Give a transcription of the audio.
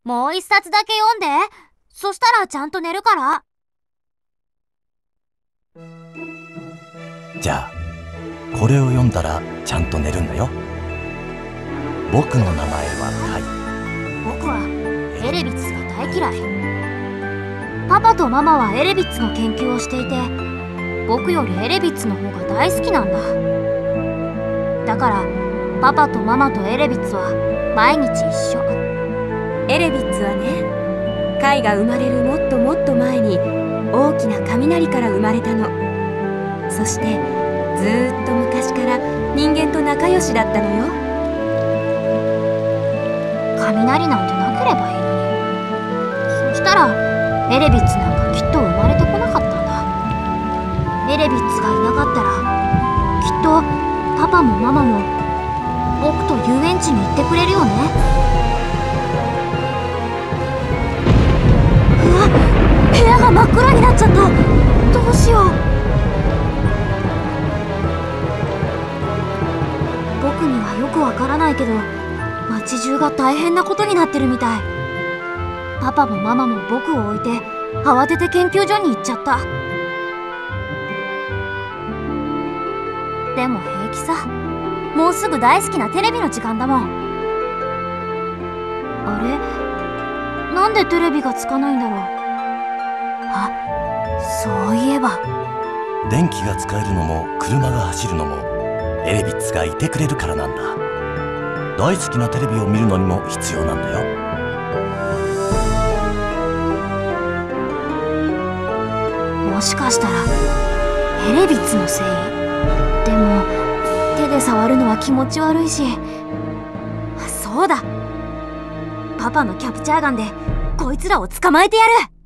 もう一冊だけ読んで。そしたらちゃんと寝るから。 じゃあこれを読んだらちゃんと寝るんだよ。僕の名前はカイ。 僕はエレビッツが大嫌い。パパとママはエレビッツの研究をしていて、僕よりエレビッツの方が大好きなんだ。だからパパとママとエレビッツは毎日一緒。 エレビッツはね、カイが生まれるもっともっと前に大きな雷から生まれたの。そしてずーっと昔から人間と仲良しだったのよ。 雷なんてなければいいのに。そしたらエレビッツなんかきっと生まれてこなかったんだ。エレビッツがいなかったらきっとパパもママも僕と遊園地に行ってくれるよね。うわっ、部屋が真っ暗になっちゃった。どうしよう。僕にはよくわからないけど、街中が大変なことになってるみたい。パパもママも僕を置いて慌てて研究所に行っちゃった。でも平気さ。もうすぐ大好きなテレビの時間だもん。あれ、なんでテレビがつかないんだろう。あ、そういえば電気が使えるのも車が走るのもエレビッツがいてくれるからなんだ。大好きなテレビを見るのにも必要なんだよ。 もしかしたらエレビッツのせい？でも手で触るのは気持ち悪いし。そうだ、パパのキャプチャーガンでこいつらを捕まえてやる。